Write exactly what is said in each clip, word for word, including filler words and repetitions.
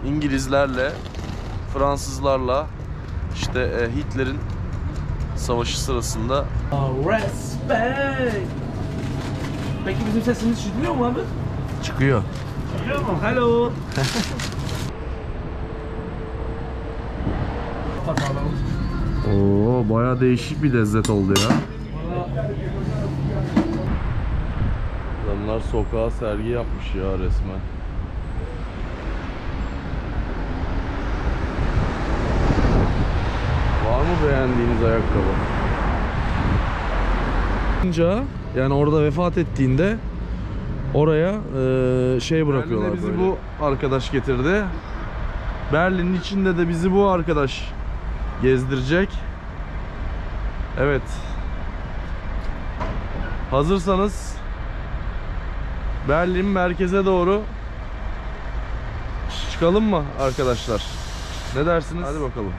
İngilizlerle, Fransızlarla işte e, Hitler'in savaşı sırasında. Oh, respect. Peki bizim sesimiz çıkmıyor mu abi? Çıkıyor. Çıkıyor mu? Hello. Oo, bayağı değişik bir lezzet oldu ya. Adamlar sokağa sergi yapmış ya resmen. Var mı beğendiğiniz ayakkabı? Yani orada vefat ettiğinde oraya e, şey bırakıyorlar. Berlin'e bizi böyle. Bu arkadaş getirdi. Berlin'in içinde de bizi bu arkadaş gezdirecek. Evet. Hazırsanız Berlin merkeze doğru çıkalım mı arkadaşlar? Ne dersiniz? Hadi bakalım.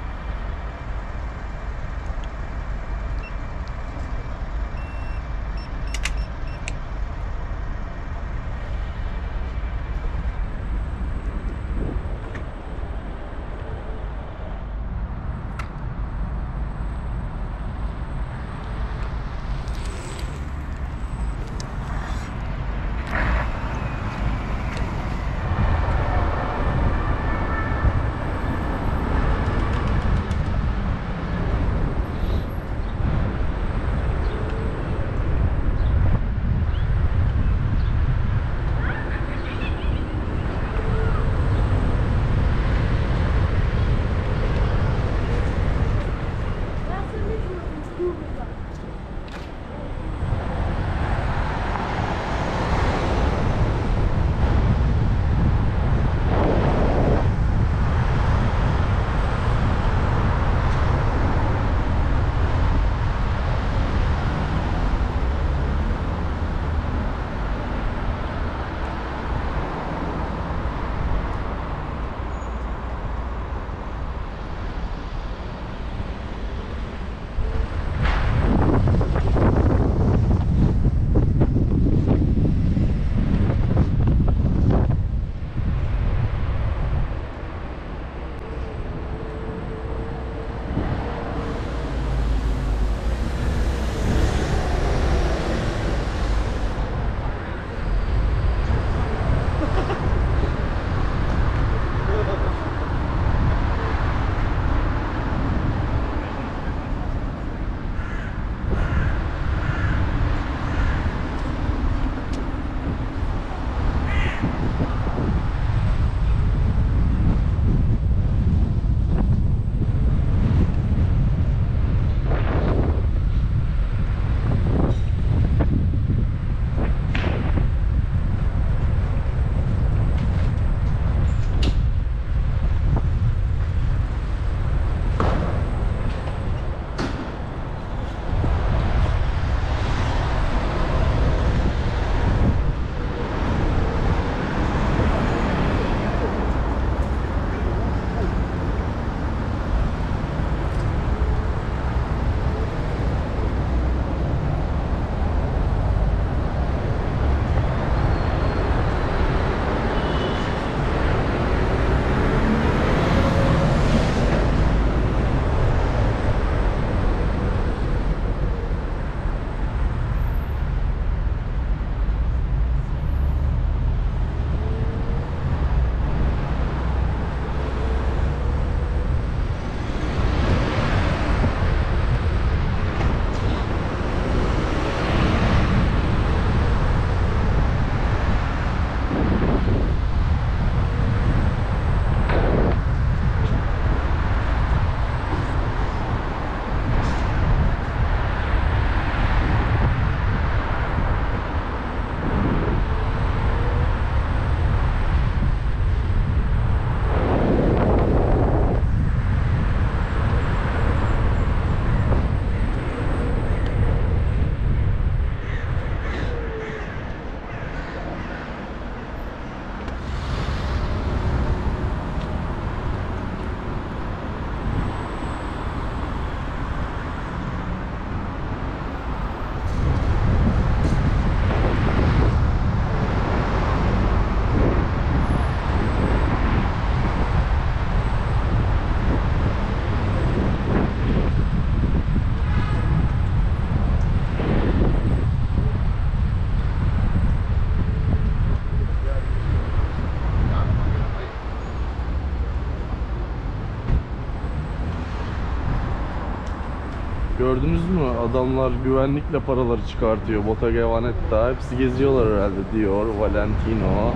Gördünüz mü? Adamlar güvenlikle paraları çıkartıyor. Bottega Veneta. Hepsi geziyorlar herhalde. Dior, Valentino.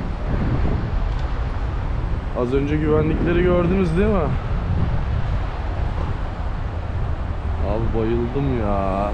Az önce güvenlikleri gördünüz değil mi? Abi bayıldım ya.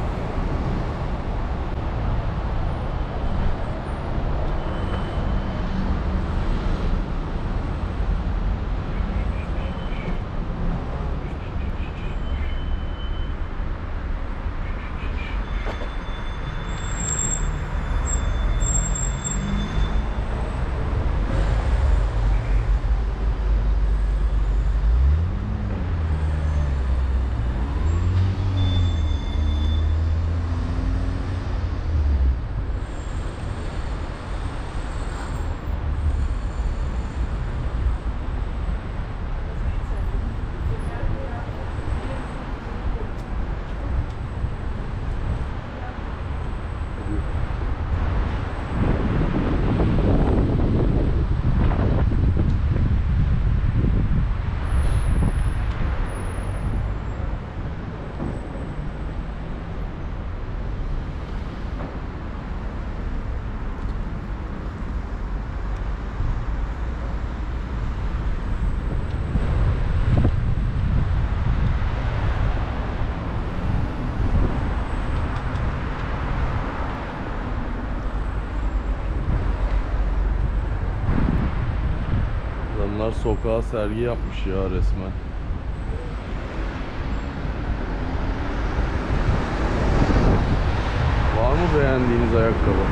Adamlar sokağa sergi yapmış ya resmen. Var mı beğendiğiniz ayakkabı?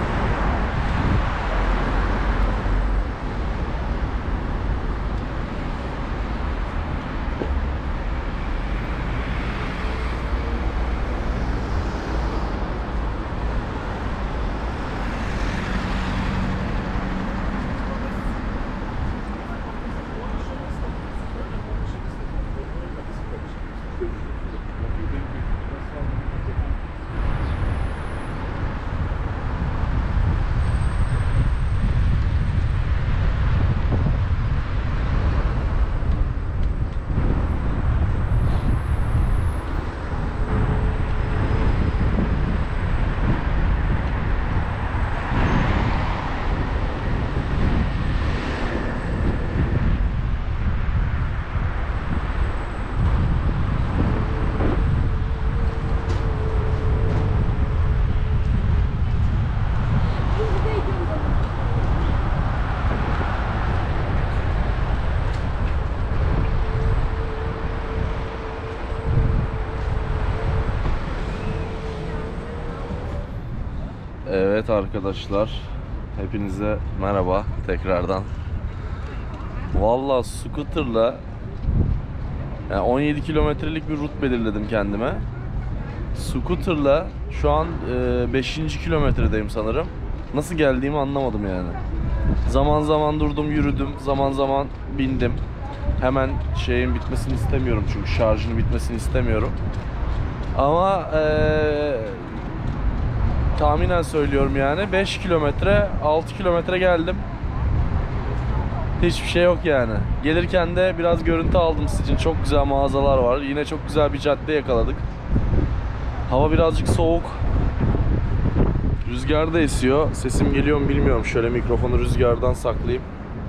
Evet arkadaşlar, hepinize merhaba tekrardan. Vallahi scooter'la yani on yedi kilometrelik bir rut belirledim kendime. Scooter'la şu an beşinci kilometredeyim sanırım. Nasıl geldiğimi anlamadım yani. Zaman zaman durdum, yürüdüm, zaman zaman bindim. Hemen şeyin bitmesini istemiyorum çünkü şarjının bitmesini istemiyorum. Ama eee tahminen söylüyorum yani beş kilometre, altı kilometre geldim. Hiçbir şey yok yani. Gelirken de biraz görüntü aldım sizin için. Çok güzel mağazalar var. Yine çok güzel bir cadde yakaladık. Hava birazcık soğuk. Rüzgar da esiyor. Sesim geliyor mu bilmiyorum. Şöyle mikrofonu rüzgardan saklayayım.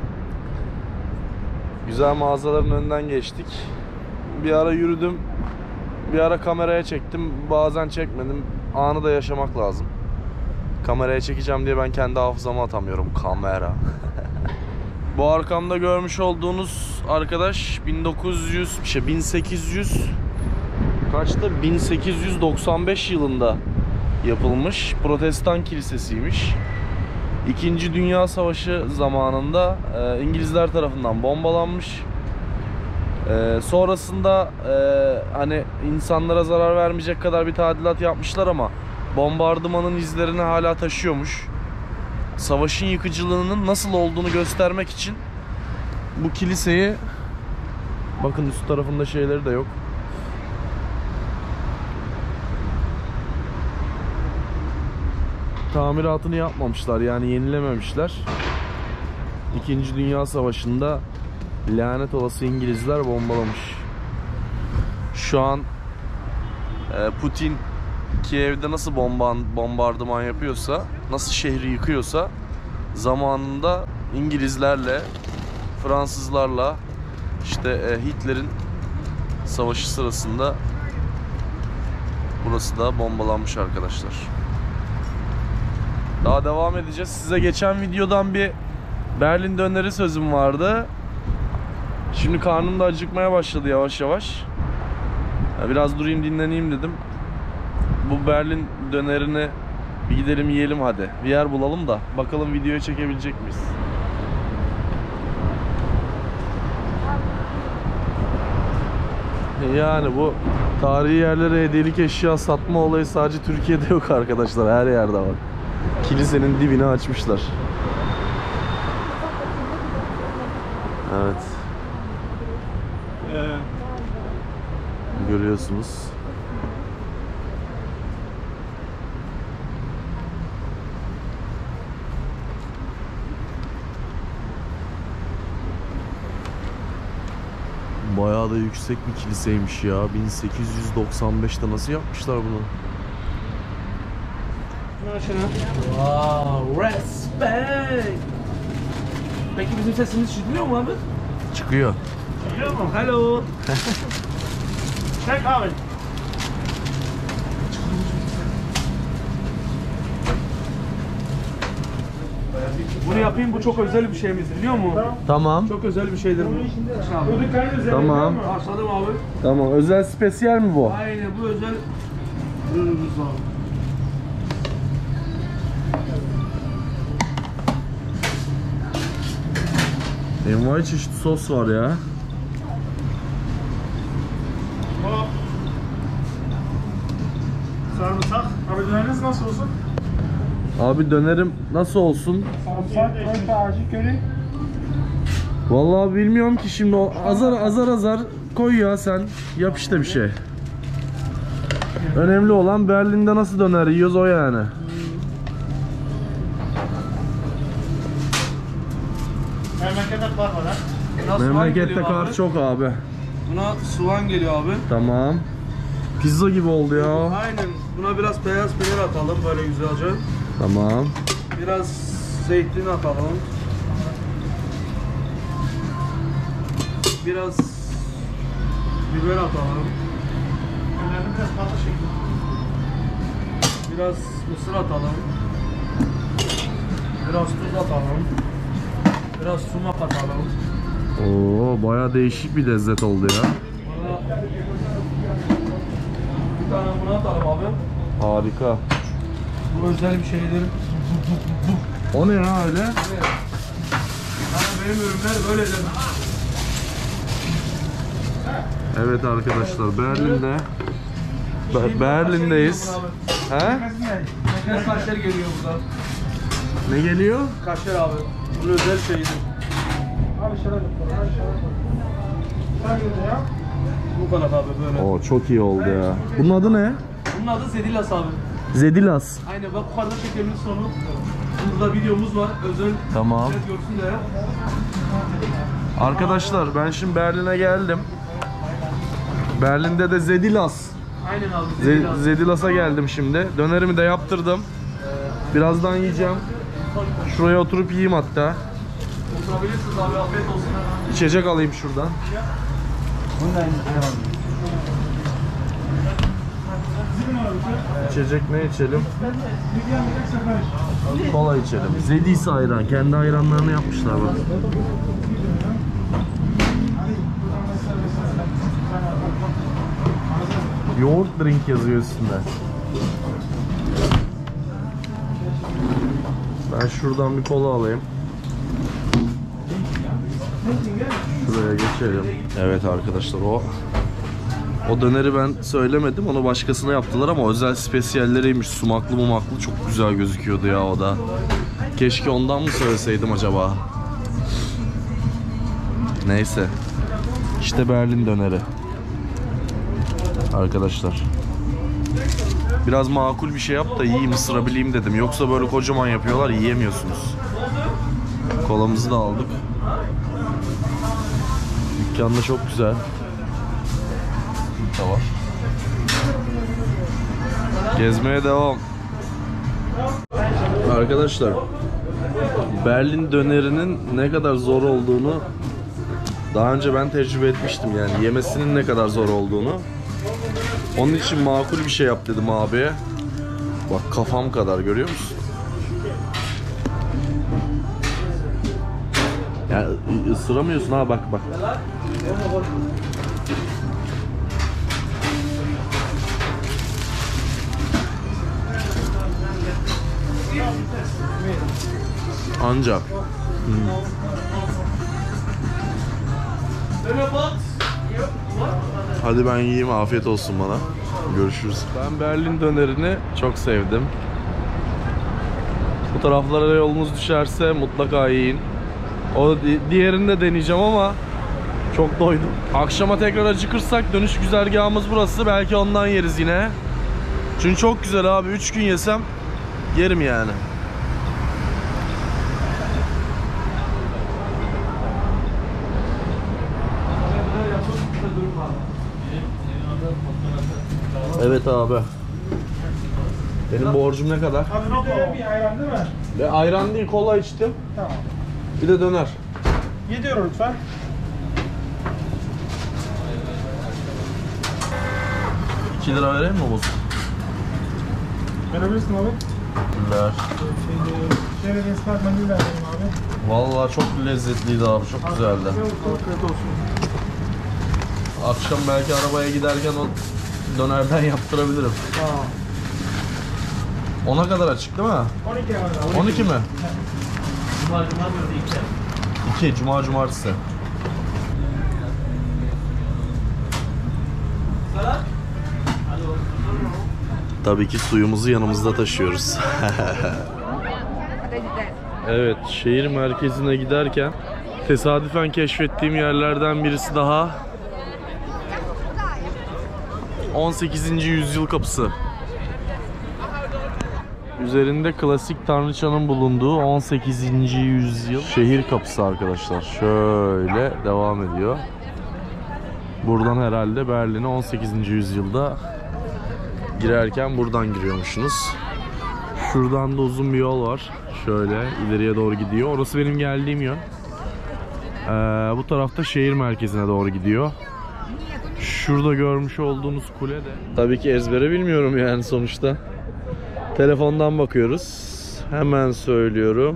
Güzel mağazaların önünden geçtik. Bir ara yürüdüm. Bir ara kameraya çektim. Bazen çekmedim. Anı da yaşamak lazım. Kameraya çekeceğim diye ben kendi hafızama atamıyorum. Kamera. Bu arkamda görmüş olduğunuz arkadaş bin dokuz yüz şey bin sekiz yüz kaçtı? bin sekiz yüz doksan beş yılında yapılmış Protestan kilisesiymiş. İkinci Dünya Savaşı zamanında e, İngilizler tarafından bombalanmış. E, sonrasında e, hani insanlara zarar vermeyecek kadar bir tadilat yapmışlar ama bombardımanın izlerini hala taşıyormuş. Savaşın yıkıcılığının nasıl olduğunu göstermek için bu kiliseyi, bakın üst tarafında şeyleri de yok. Tamiratını yapmamışlar yani yenilememişler. İkinci Dünya Savaşı'nda lanet olası İngilizler bombalamış. Şu an Putin Kiev'de nasıl bomba, bombardıman yapıyorsa, nasıl şehri yıkıyorsa zamanında İngilizlerle, Fransızlarla, işte Hitler'in savaşı sırasında burası da bombalanmış arkadaşlar. Daha devam edeceğiz. Size geçen videodan bir Berlin döneri sözüm vardı. Şimdi karnım da acıkmaya başladı yavaş yavaş. Biraz durayım, dinleneyim dedim. Bu Berlin dönerini bir gidelim yiyelim hadi. Bir yer bulalım da bakalım videoya çekebilecek miyiz? Yani bu tarihi yerlere hediyelik eşya satma olayı sadece Türkiye'de yok arkadaşlar. Her yerde var. Kilisenin dibine açmışlar. Evet. Görüyorsunuz. Bayağı da yüksek bir kiliseymiş ya. bin sekiz yüz doksan beşte nasıl yapmışlar bunu? Wow, respect. Peki bizim sesimiz çıkıyor mu abi? Çıkıyor. Çıkıyor mu? Hello. Check abi. Bunu yapayım, bu çok özel bir şeyimiz, biliyor musun? Tamam. Çok özel bir şeydir bu. Tamam. Başladım abi. Tamam. Özel spesiyel mi bu? Aynen, bu özel ürünümüz var. Envai çeşit sos var ya. Sarımsak. Abi döneriniz nasıl olsun? Abi dönerim nasıl olsun? Sarımsak, önce acı köri. Vallahi bilmiyorum ki şimdi, o azar azar azar koy ya sen. Yap işte bir şey. Önemli olan Berlin'de nasıl döner yiyoruz o yani. Memlekette kar var ha. Buna soğan Memlekette geliyor kar abi. çok abi. Buna soğan geliyor abi. Tamam. Pizza gibi oldu ya. Aynen. Buna biraz beyaz peynir atalım böyle güzelce. Tamam. Biraz zeytin atalım. Biraz biber atalım. Dönerini biraz patlı şekli. Biraz mısır atalım. Biraz tuz atalım. Biraz sumak atalım. Oo, bayağı değişik bir lezzet oldu ya. Buna bir tane bunu atalım abi. Harika. Bu özel bir şeydir. O ne ya öyle? Evet. Yani benim ürünler böyledir. Evet arkadaşlar, Berlin'de Be- Berlin'deyiz. He? Kaşer kaşer geliyor burada. Ne geliyor? Kaşer abi. Bu özel şeydir. Abi şöyle bir abi şöyle bir. Sen de ya. Bu kadar abi böyle. Oo, çok iyi oldu ya. Bunun adı ne? Bunun adı Zedilas abi. Zedilas. Aynen, bak yukarıda çekemin sonu. Burada videomuz var. Özel Tamam. millet görsün de. Arkadaşlar ben şimdi Berlin'e geldim. Berlin'de de Zedilas. Aynen abi. Ze- Zedilas. Zedilas'a geldim şimdi. Dönerimi de yaptırdım. Birazdan yiyeceğim. Şuraya oturup yiyeyim hatta. Oturabilirsiniz abi. Afiyet olsun. İçecek alayım şuradan. İçecek ne içelim? Kola içelim. Zedis ayran. Kendi ayranlarını yapmışlar bak. Yoğurt drink yazıyor üstünde. Ben şuradan bir kola alayım. Şuraya geçelim. Evet arkadaşlar, o o döneri ben söylemedim, onu başkasına yaptılar ama özel spesiyalleriymiş. Sumaklı mumaklı, çok güzel gözüküyordu ya o da. Keşke ondan mı söyleseydim acaba? Neyse. İşte Berlin döneri. Arkadaşlar. Biraz makul bir şey yap da yiyeyim, ısırabileyim dedim. Yoksa böyle kocaman yapıyorlar, yiyemiyorsunuz. Kolamızı da aldık. Dükkanda çok güzel. Da var. Gezmeye devam. Arkadaşlar, Berlin dönerinin ne kadar zor olduğunu daha önce ben tecrübe etmiştim, yani yemesinin ne kadar zor olduğunu. Onun için makul bir şey yap dedim abiye. Bak kafam kadar, görüyor musun? Yani ısıramıyorsun ha, bak bak. Ancak hmm. Hadi ben yiyeyim, afiyet olsun bana. Görüşürüz. Ben Berlin dönerini çok sevdim. Bu taraflara yolunuz düşerse mutlaka yiyin. O diğerini de deneyeceğim ama çok doydum. Akşama tekrar acıkırsak dönüş güzergahımız burası. Belki ondan yeriz yine. Çünkü çok güzel abi. üç gün yesem yerim yani. Evet abi. Benim borcum ne kadar? Abi bir de bir ayran değil mi? Ve ayran değil, kola içtim. Tamam. Bir de döner. yedi euro lütfen. iki lira vereyim mi bu? Verebilirsin abi. Ver. Şeyde, şöyle ıspanak mandalina verelim abi. Vallahi çok lezzetliydi abi, çok güzeldi. Afiyet olsun. Akşam belki arabaya giderken o dönerden yaptırabilirim. Tamam. ona kadar açık değil mi? on iki abi. on iki mi? Cuma cuma gördü iki. iki, cuma cumartesi. Tabii ki suyumuzu yanımızda taşıyoruz. Evet, şehir merkezine giderken tesadüfen keşfettiğim yerlerden birisi daha. on sekizinci yüzyıl kapısı. Üzerinde klasik tanrıçanın bulunduğu on sekizinci yüzyıl şehir kapısı arkadaşlar. Şöyle devam ediyor. Buradan herhalde Berlin'e on sekizinci yüzyılda girerken buradan giriyormuşsunuz. Şuradan da uzun bir yol var. Şöyle ileriye doğru gidiyor. Orası benim geldiğim yön. Ee, bu tarafta şehir merkezine doğru gidiyor. Şurada görmüş olduğunuz kule de. Tabii ki ezbere bilmiyorum yani sonuçta. Telefondan bakıyoruz. Hemen söylüyorum.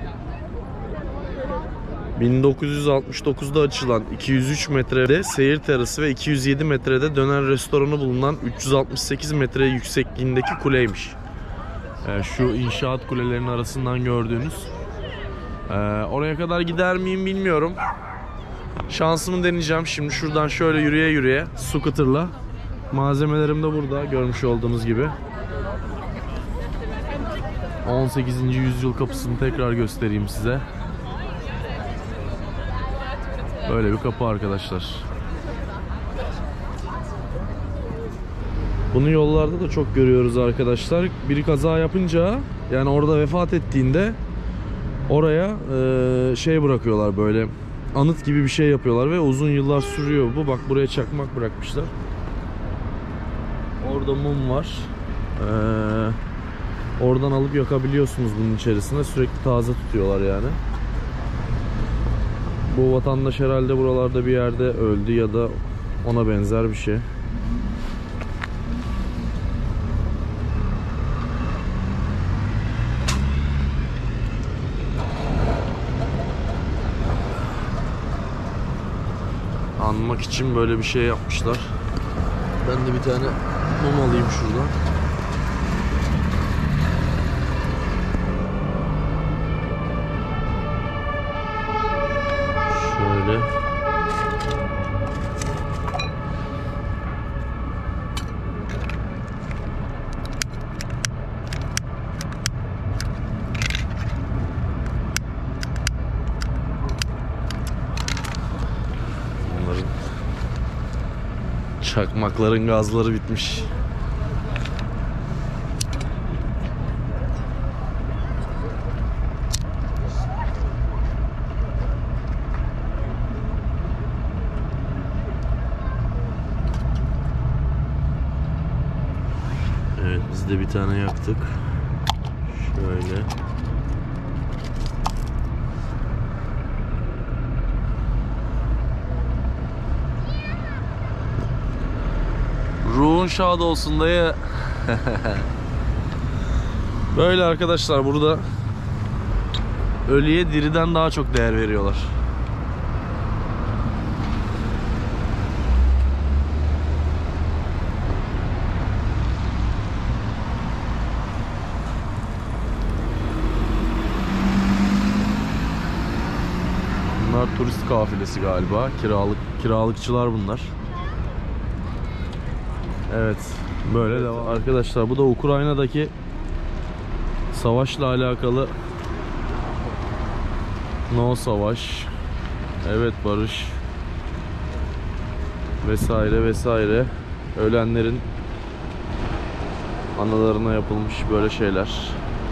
bin dokuz yüz altmış dokuzda açılan iki yüz üç metrede seyir terası ve iki yüz yedi metrede döner restoranı bulunan üç yüz altmış sekiz metre yüksekliğindeki kuleymiş. Ee, şu inşaat kulelerinin arasından gördüğünüz. Ee, oraya kadar gider miyim bilmiyorum. Şansımı deneyeceğim. Şimdi şuradan şöyle yürüye yürüye scooter'la. Malzemelerim de burada görmüş olduğunuz gibi. on sekizinci yüzyıl kapısını tekrar göstereyim size. Böyle bir kapı arkadaşlar. Bunu yollarda da çok görüyoruz arkadaşlar. Biri kaza yapınca, yani orada vefat ettiğinde oraya e, şey bırakıyorlar, böyle anıt gibi bir şey yapıyorlar ve uzun yıllar sürüyor bu. Bak buraya çakmak bırakmışlar. Orada mum var. Ee, oradan alıp yakabiliyorsunuz bunun içerisine. Sürekli taze tutuyorlar yani. Bu vatandaş herhalde buralarda bir yerde öldü ya da ona benzer bir şey. Anmak için böyle bir şey yapmışlar. Ben de bir tane mum alayım şuradan. Şöyle. Bunların çakmakların gazları bitmiş. Biz de bir tane yaktık. Şöyle. Ruhun şad olsun dayı. Böyle arkadaşlar, burada ölüye diriden daha çok değer veriyorlar. Bunlar turist kafilesi galiba. Kiralık kiralıkçılar bunlar. Evet, böyle devam. Arkadaşlar, bu da Ukrayna'daki savaşla alakalı. No savaş, evet barış vesaire vesaire. Ölenlerin analarına yapılmış böyle şeyler.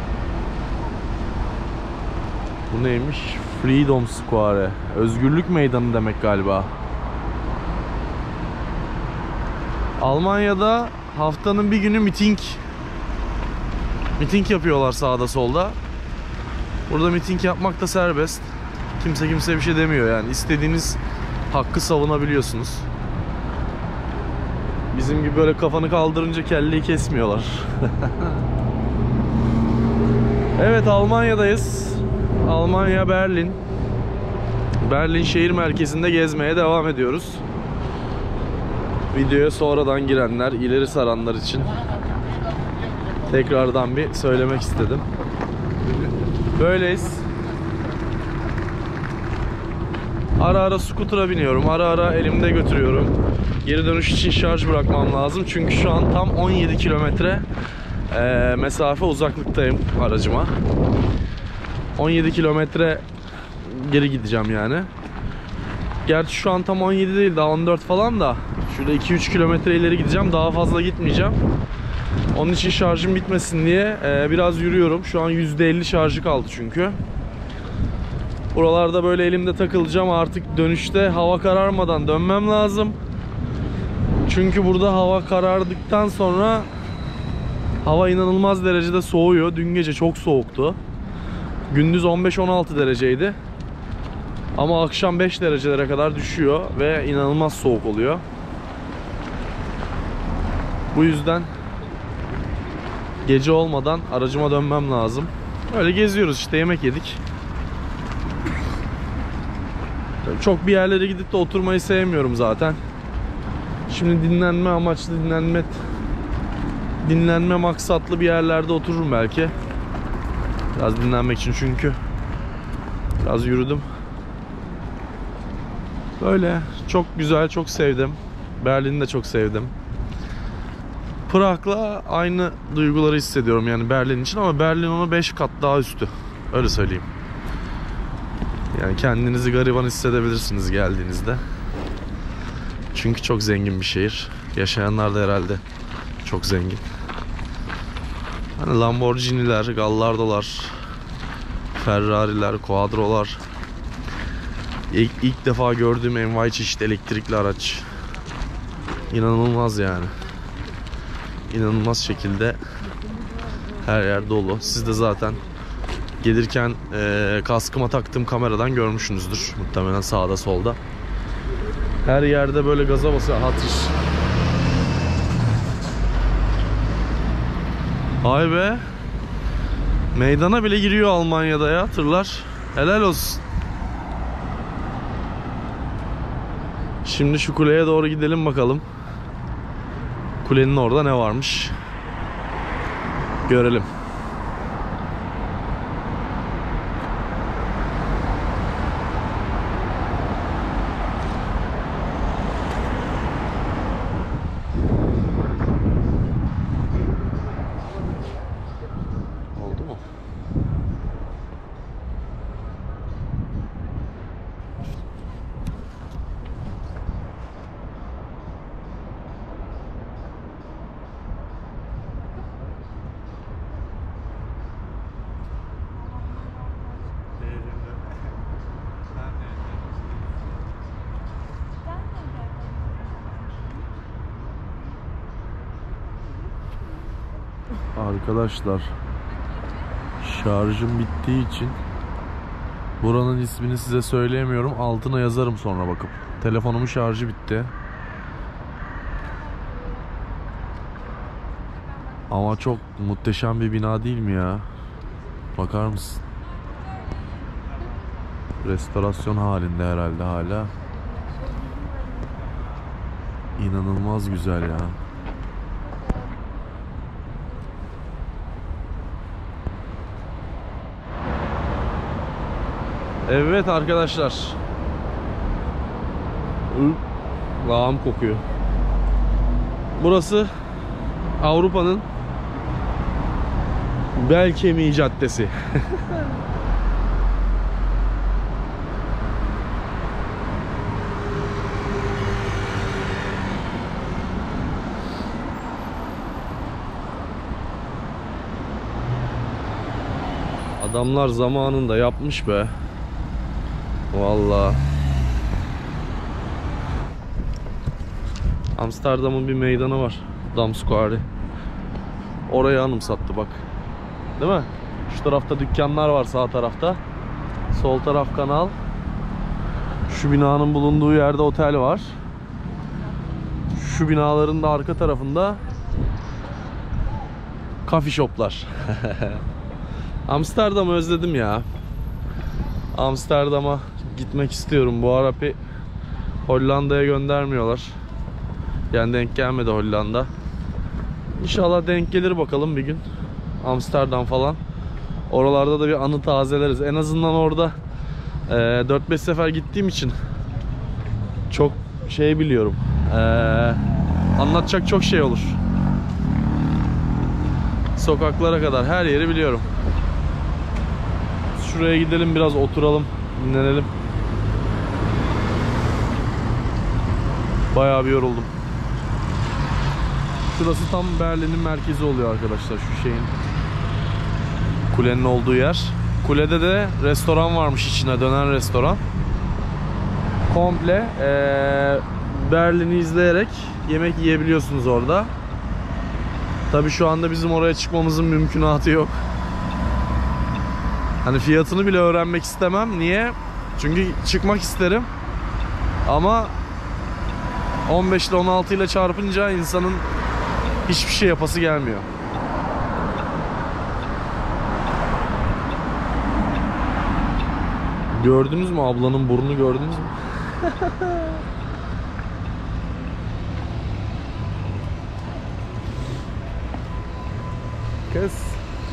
Bu neymiş? Freedom Square. Özgürlük meydanı demek galiba. Almanya'da haftanın bir günü miting miting yapıyorlar sağda solda. Burada miting yapmak da serbest. Kimse kimseye bir şey demiyor yani. İstediğiniz hakkı savunabiliyorsunuz. Bizim gibi böyle kafanı kaldırınca kelleyi kesmiyorlar. Evet, Almanya'dayız. Almanya, Berlin. Berlin şehir merkezinde gezmeye devam ediyoruz. Videoya sonradan girenler, ileri saranlar için tekrardan bir söylemek istedim. Böyleyiz. Ara ara scooter'a biniyorum, ara ara elimde götürüyorum. Geri dönüş için şarj bırakmam lazım çünkü şu an tam on yedi kilometre e, mesafe uzaklıktayım aracıma. on yedi kilometre geri gideceğim yani. Gerçi şu an tam on yedi değil, daha on dört falan da. Şurada iki üç kilometre ileri gideceğim, daha fazla gitmeyeceğim. Onun için şarjım bitmesin diye e, biraz yürüyorum. Şu an yüzde elli şarjı kaldı çünkü. Buralarda böyle elimde takılacağım. Artık dönüşte hava kararmadan dönmem lazım. Çünkü burada hava karardıktan sonra hava inanılmaz derecede soğuyor. Dün gece çok soğuktu. Gündüz on beş on altı dereceydi. Ama akşam beş derecelere kadar düşüyor ve inanılmaz soğuk oluyor. Bu yüzden gece olmadan aracıma dönmem lazım. Öyle geziyoruz işte, yemek yedik. Çok bir yerlere gidip de oturmayı sevmiyorum zaten. Şimdi dinlenme amaçlı, dinlenme dinlenme maksatlı bir yerlerde otururum belki. Biraz dinlenmek için, çünkü biraz yürüdüm. Böyle çok güzel, çok sevdim. Berlin'i de çok sevdim. Prag'la aynı duyguları hissediyorum yani Berlin için, ama Berlin ona beş kat daha üstü. Öyle söyleyeyim. Yani kendinizi gariban hissedebilirsiniz geldiğinizde. Çünkü çok zengin bir şehir. Yaşayanlar da herhalde çok zengin. Hani Lamborghini'ler, Gallardo'lar, Ferrari'ler, Quadro'lar. İlk, ilk defa gördüğüm envai çeşit elektrikli araç. İnanılmaz yani. İnanılmaz şekilde her yer dolu. Siz de zaten gelirken e, kaskıma taktığım kameradan görmüşsünüzdür muhtemelen, sağda solda. Her yerde böyle gaza basıyor. Hatır. Ay be. Meydana bile giriyor Almanya'da ya tırlar. Helal olsun. Şimdi şu kuleye doğru gidelim bakalım. Kulenin orada ne varmış görelim. Oldu mu? Arkadaşlar, şarjım bittiği için buranın ismini size söyleyemiyorum. Altına yazarım sonra bakıp. Telefonumun şarjı bitti. Ama çok muhteşem bir bina değil mi ya? Bakar mısın? Restorasyon halinde herhalde hala. İnanılmaz güzel ya. Evet arkadaşlar. Lağım kokuyor. Burası Avrupa'nın bel kemiği caddesi. Adamlar zamanında yapmış be. Vallahi. Amsterdam'ın bir meydanı var. Damsquare. Orayı anımsattı bak. Değil mi? Şu tarafta dükkanlar var, sağ tarafta. Sol taraf kanal. Şu binanın bulunduğu yerde otel var. Şu binaların da arka tarafında coffee shoplar. Amsterdam'ı özledim ya. Amsterdam'a gitmek istiyorum. Bu ara bir Hollanda'ya göndermiyorlar. Yani denk gelmedi Hollanda. İnşallah denk gelir bakalım bir gün. Amsterdam falan. Oralarda da bir anı tazeleriz. En azından orada e, dört beş sefer gittiğim için çok şey biliyorum. E, anlatacak çok şey olur. Sokaklara kadar her yeri biliyorum. Şuraya gidelim, biraz oturalım, dinlenelim. Bayağı bir yoruldum. Şurası tam Berlin'in merkezi oluyor arkadaşlar, şu şeyin. Kulenin olduğu yer. Kulede de restoran varmış, içine dönen restoran. Komple ee, Berlin'i izleyerek yemek yiyebiliyorsunuz orada. Tabii şu anda bizim oraya çıkmamızın mümkünatı yok. Hani fiyatını bile öğrenmek istemem. Niye? Çünkü çıkmak isterim. Ama on beş ile on altı ile çarpınca insanın hiçbir şey yapası gelmiyor. Gördünüz mü ablanın burnunu, gördünüz mü? Kız.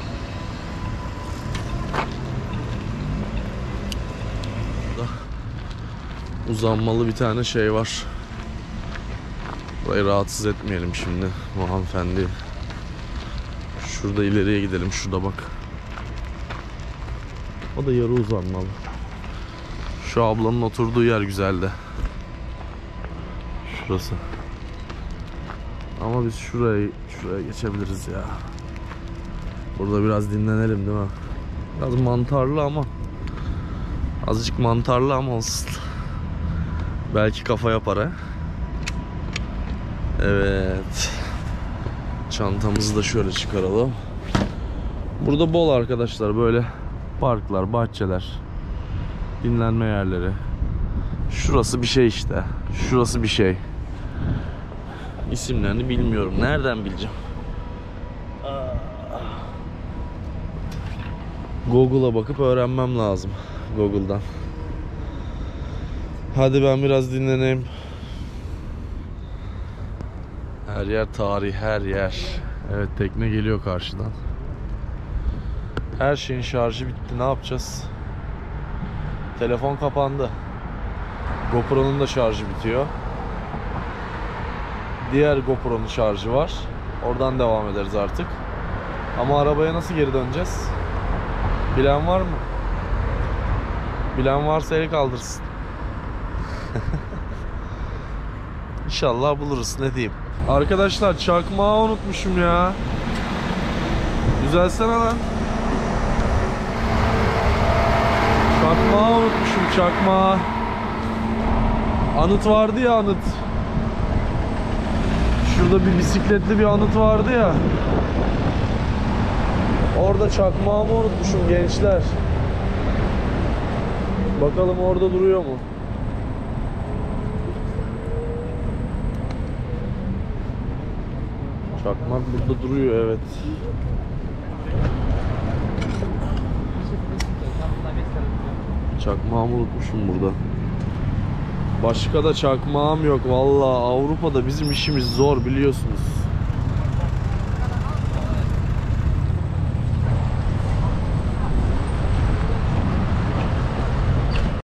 Burada uzanmalı bir tane şey var. Burayı rahatsız etmeyelim şimdi hanımefendi. Şurada ileriye gidelim, şurada bak. O da yarı uzanmalı. Şu ablanın oturduğu yer güzeldi. Şurası. Ama biz şuraya şuraya geçebiliriz ya. Burada biraz dinlenelim değil mi? Biraz mantarlı ama azıcık mantarlı ama olsun. Belki kafa yapar ha. Evet. Çantamızı da şöyle çıkaralım. Burada bol arkadaşlar böyle parklar, bahçeler, dinlenme yerleri. Şurası bir şey işte. Şurası bir şey. İsimlerini bilmiyorum. Nereden bileceğim? Google'a bakıp öğrenmem lazım. Google'dan. Hadi ben biraz dinleneyim. Her yer tarih, her yer. Evet, tekne geliyor karşıdan. Her şeyin şarjı bitti. Ne yapacağız? Telefon kapandı. GoPro'nun da şarjı bitiyor. Diğer GoPro'nun şarjı var. Oradan devam ederiz artık. Ama arabaya nasıl geri döneceğiz? Bilen var mı? Bilen varsa el kaldırsın. İnşallah buluruz, ne diyeyim. Arkadaşlar çakmağı unutmuşum ya. Düzelsene lan. Çakmağı unutmuşum, çakmağı. Anıt vardı ya, anıt. Şurada bir bisikletli bir anıt vardı ya. Orada çakmağımı unutmuşum gençler. Bakalım orada duruyor mu? Çakmak burada duruyor, evet. Çakmağımı unutmuşum burada. Başka da çakmağım yok vallahi. Avrupa'da bizim işimiz zor biliyorsunuz.